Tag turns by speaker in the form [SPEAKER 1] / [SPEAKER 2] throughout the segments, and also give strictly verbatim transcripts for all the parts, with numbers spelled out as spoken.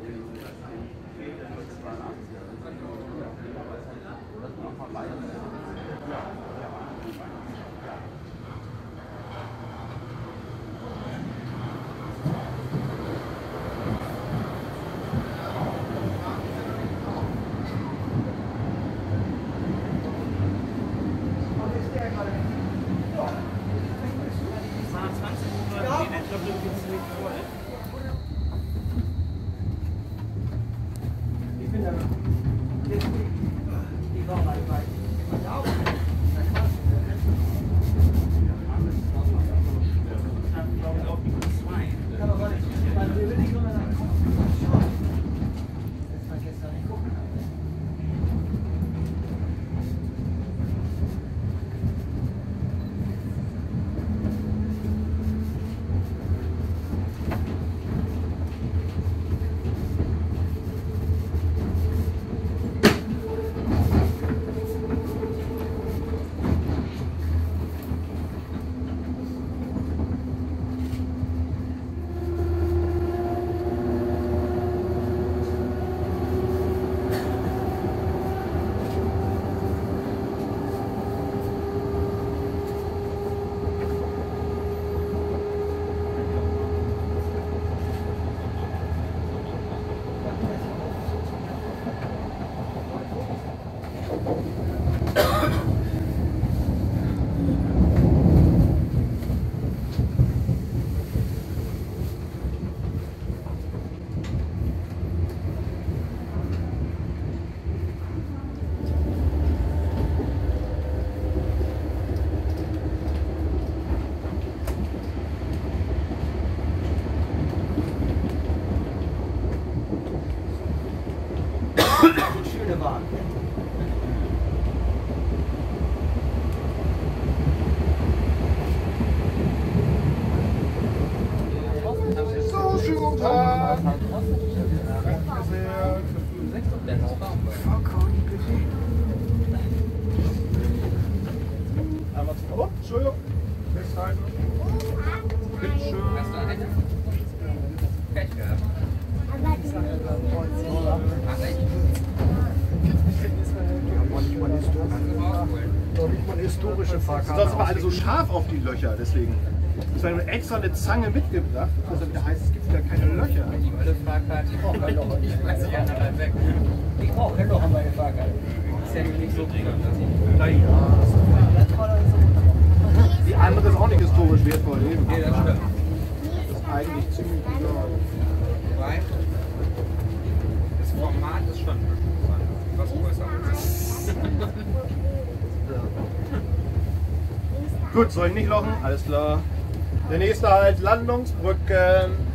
[SPEAKER 1] Sonst aber alle so scharf auf die Löcher, deswegen. Ich habe extra eine Zange mitgebracht, also da heißt, es gibt wieder keine Löcher.
[SPEAKER 2] Die olle Fahrkarte, ich brauche kein Loch. Ich weiß nicht, anderthalb weg.
[SPEAKER 3] Ich brauche kein Loch an meine Fahrkarte.
[SPEAKER 2] Ist ja nicht so dringend.
[SPEAKER 1] Naja. Die andere ist auch nicht historisch wertvoll.
[SPEAKER 2] Nee, das stimmt.
[SPEAKER 1] Das ist eigentlich ziemlich egal.
[SPEAKER 2] Wobei, das Format ist schon was größer.
[SPEAKER 1] Gut, soll ich nicht lochen? Alles klar. Der nächste halt Landungsbrücken.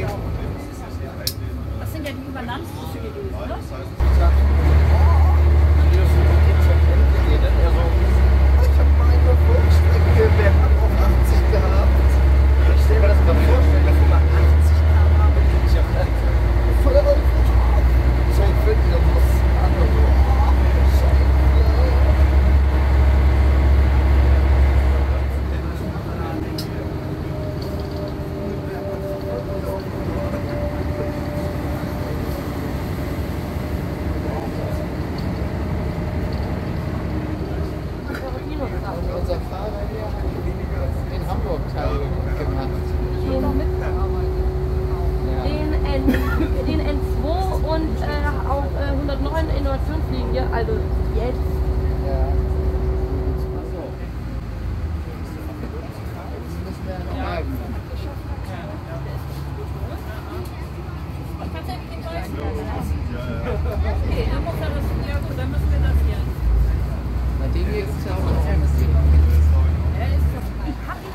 [SPEAKER 4] Das sind ja die Überlandbusse gewesen, ne?
[SPEAKER 5] Ich habe meine Funkstrecke bergab auf achtzig gehabt. Ich stelle mir das mal vor, dass wir mal achtzig Kilometer mit dem ich habe voll auf so ein Viertel der Bus an und so. Unser Fahrer hier hat den Hamburg-Teil gemacht.
[SPEAKER 4] Hier noch mitgearbeitet. Den, N, den N zwei und äh, auch äh, hundertneun Innovationslinie, also jetzt.
[SPEAKER 5] Ja. So. Jetzt müssen wir noch mal.
[SPEAKER 4] Okay, dann muss er das, ja gut, dann müssen wir das hier.
[SPEAKER 5] Na, den hier ist ja auch noch ein bisschen.
[SPEAKER 4] Er ist doch ein Happy.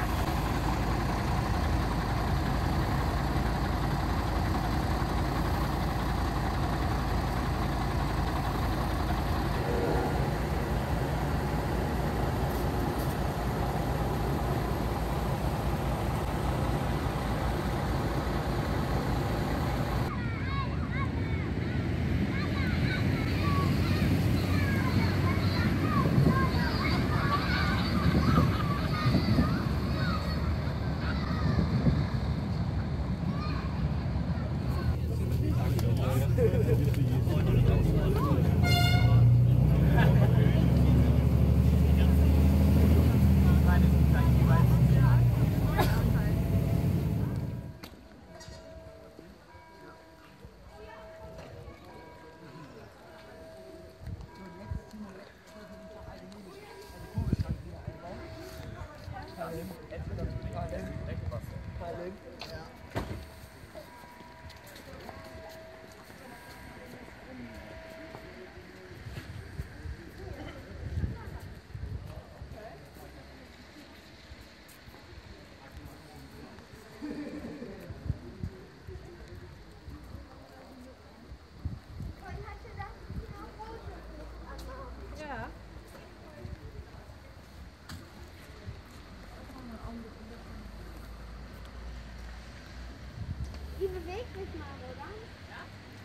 [SPEAKER 6] Die bewegt sich mal, oder? Ja.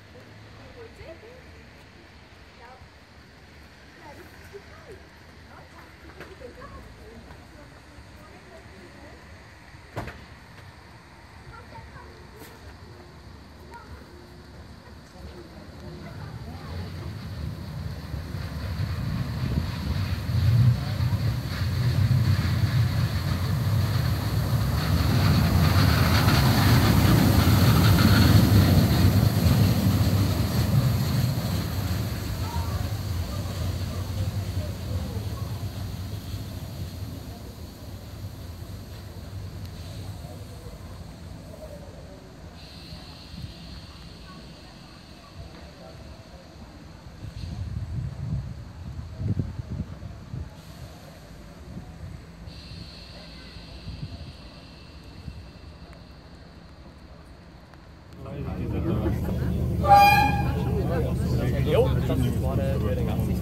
[SPEAKER 7] Jo, das war der, der den Absicht.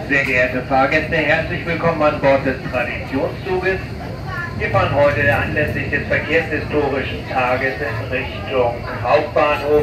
[SPEAKER 8] Sehr geehrte Fahrgäste, herzlich willkommen an Bord des Traditionszuges. Wir fahren heute anlässlich des verkehrshistorischen Tages in Richtung Hauptbahnhof.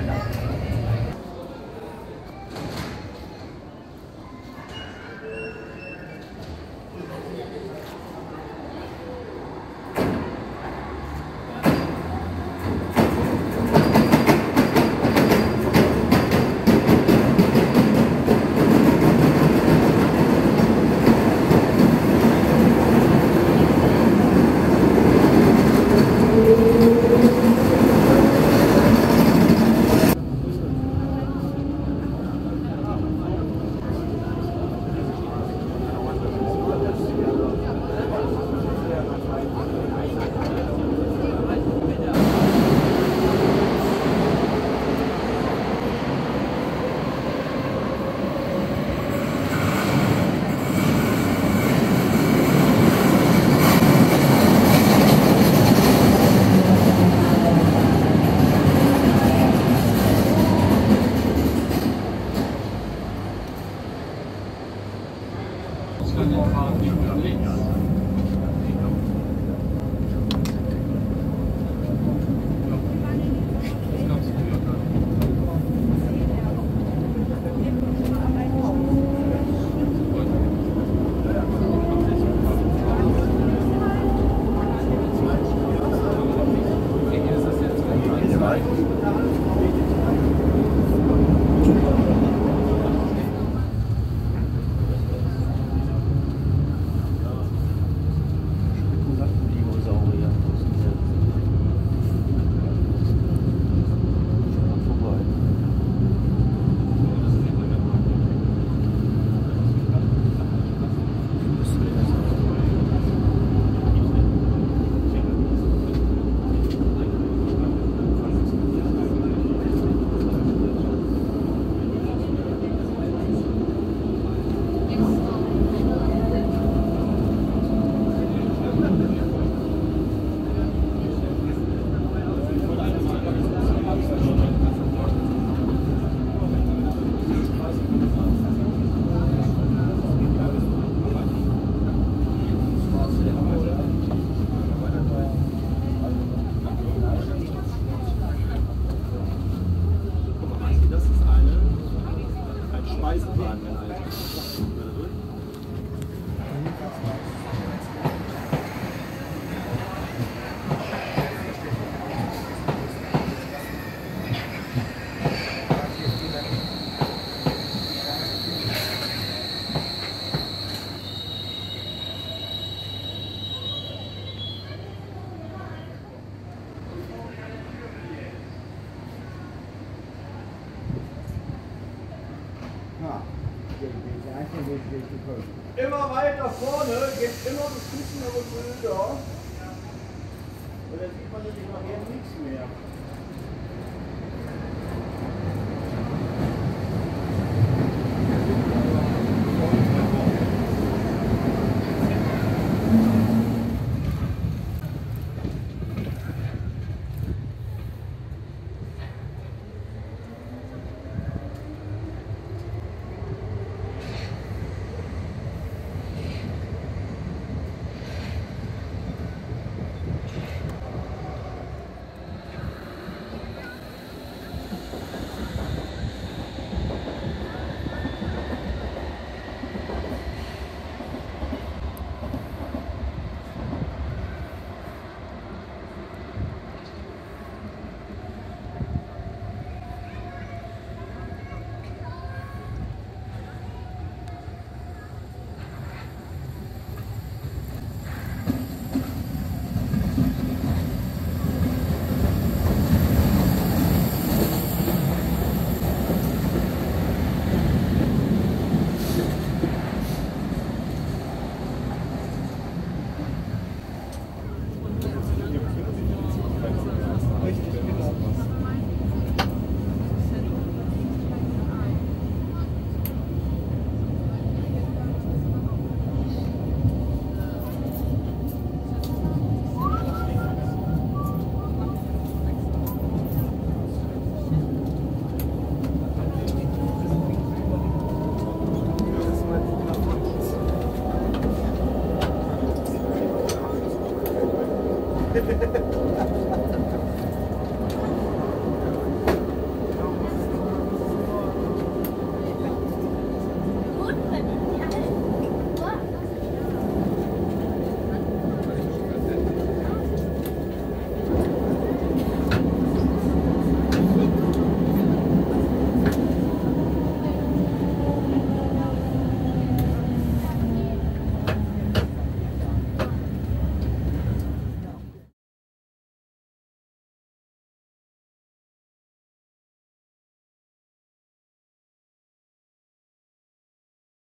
[SPEAKER 5] Immer weiter vorne, geht immer beschissenere Bilder. Und dann sieht man nämlich nachher nichts mehr.